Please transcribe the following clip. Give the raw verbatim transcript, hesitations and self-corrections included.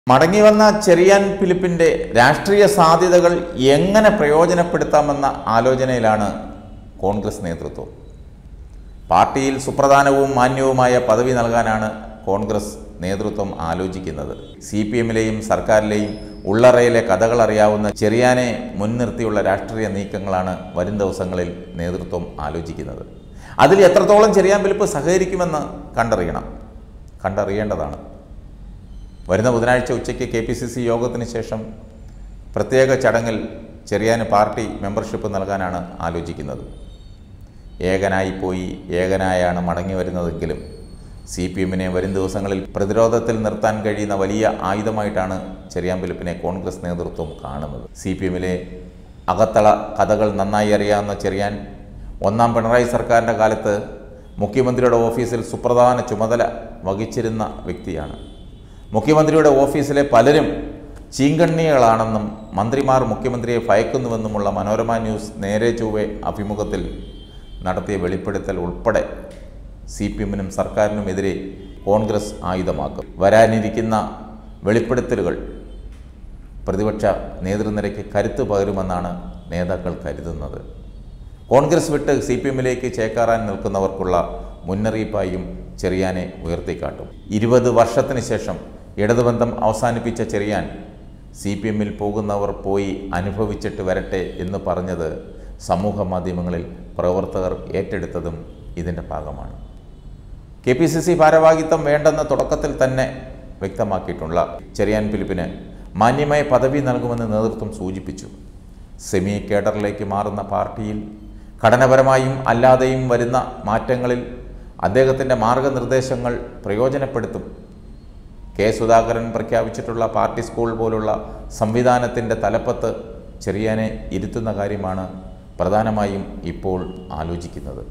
മടങ്ങിവന്ന ചെറിയാൻ ഫിലിപ്പിന്റെ രാഷ്ട്രീയ സാധ്യതകൾ എങ്ങനെ പ്രയോജനപ്പെടുത്താമെന്ന ആലോചനയിലാണ് കോൺഗ്രസ് നേതൃത്വം. പാർട്ടിയിൽ സുപ്രധാനവും മാന്യവുമായ പദവി നൽകാനാണ് കോൺഗ്രസ് നേതൃത്വം ആലോചിക്കുന്നത്. സി പി എമ്മിലെയും സർക്കാരിലെയും ഉള്ളറയിലെ കഥകൾ അറിയാവുന്ന ചെറിയാനെ മുൻനിർത്തിയുള്ള രാഷ്ട്രീയ നീക്കങ്ങളാണ് വരും ദിവസങ്ങളിൽ നേതൃത്വം ആലോചിക്കുന്നത്. അതിൽ എത്രത്തോളം ചെറിയാൻ ഫിലിപ്പ് സഹകരിക്കുമെന്ന് കണ്ടറിയണം കണ്ടറിയേണ്ടതാണ്. വരുന്ന ബുധനാഴ്ച ഉച്ചയ്ക്ക് കെ പി സി സി യോഗത്തിന് ശേഷം പ്രത്യേക ചടങ്ങിൽ ചെറിയാന് പാർട്ടി മെമ്പർഷിപ്പ് നൽകാനാണ് ആലോചിക്കുന്നത്. ഏകനായിപ്പോയി ഏകനായാണ് മടങ്ങി വരുന്നതെങ്കിലും സി പി എമ്മിനെ വരും ദിവസങ്ങളിൽ പ്രതിരോധത്തിൽ നിർത്താൻ കഴിയുന്ന വലിയ ആയുധമായിട്ടാണ് ചെറിയാൻ ഫിലിപ്പിനെ കോൺഗ്രസ് നേതൃത്വം കാണുന്നത്. സി പി എമ്മിലെ അകത്തള കഥകൾ നന്നായി അറിയാവുന്ന ചെറിയാൻ ഒന്നാം പിണറായി സർക്കാരിൻ്റെ കാലത്ത് മുഖ്യമന്ത്രിയുടെ ഓഫീസിൽ സുപ്രധാന ചുമതല വഹിച്ചിരുന്ന വ്യക്തിയാണ്. മുഖ്യമന്ത്രിയുടെ ഓഫീസിലെ പലരും ചീങ്കണ്ണികളാണെന്നും മന്ത്രിമാർ മുഖ്യമന്ത്രിയെ ഭയക്കുന്നുവെന്നുമുള്ള മനോരമ ന്യൂസ് നേരെ ചൊവ്വേ അഭിമുഖത്തിൽ നടത്തിയ വെളിപ്പെടുത്തൽ ഉൾപ്പെടെ സി പി എമ്മിനും സർക്കാരിനുമെതിരെ കോൺഗ്രസ് ആയുധമാക്കും. വരാനിരിക്കുന്ന വെളിപ്പെടുത്തലുകൾ പ്രതിപക്ഷ നേതൃനിരയ്ക്ക് കരുത്ത് പകരുമെന്നാണ് നേതാക്കൾ കരുതുന്നത്. കോൺഗ്രസ് വിട്ട് സി പി എമ്മിലേക്ക് ചേക്കാറാൻ നിൽക്കുന്നവർക്കുള്ള മുന്നറിയിപ്പായും ചെറിയാനെ ഉയർത്തിക്കാട്ടും. ഇരുപത് വർഷത്തിന് ശേഷം ഇടതുബന്ധം അവസാനിപ്പിച്ച ചെറിയാൻ സി പി എമ്മിൽ പോകുന്നവർ പോയി അനുഭവിച്ചിട്ട് വരട്ടെ എന്ന് പറഞ്ഞത് സമൂഹ മാധ്യമങ്ങളിൽ പ്രവർത്തകർ ഏറ്റെടുത്തതും ഇതിൻ്റെ ഭാഗമാണ്. കെ പി സി സി ഭാരവാഹിത്വം വേണ്ടെന്ന തുടക്കത്തിൽ തന്നെ വ്യക്തമാക്കിയിട്ടുള്ള ചെറിയാൻ ഫിലിപ്പിന് മാന്യമായ പദവി നൽകുമെന്ന് നേതൃത്വം സൂചിപ്പിച്ചു. സെമി കേഡറിലേക്ക് മാറുന്ന പാർട്ടിയിൽ ഘടനാപരമായും അല്ലാതെയും വരുന്ന മാറ്റങ്ങളിൽ അദ്ദേഹത്തിൻ്റെ മാർഗനിർദ്ദേശങ്ങൾ പ്രയോജനപ്പെടുത്തും. കെ സുധാകരൻ പ്രഖ്യാപിച്ചിട്ടുള്ള പാർട്ടി സ്കൂൾ പോലുള്ള സംവിധാനത്തിൻ്റെ തലപ്പത്ത് ചെറിയാനെ ഇരുത്തുന്ന കാര്യമാണ് പ്രധാനമായും ഇപ്പോൾ ആലോചിക്കുന്നത്.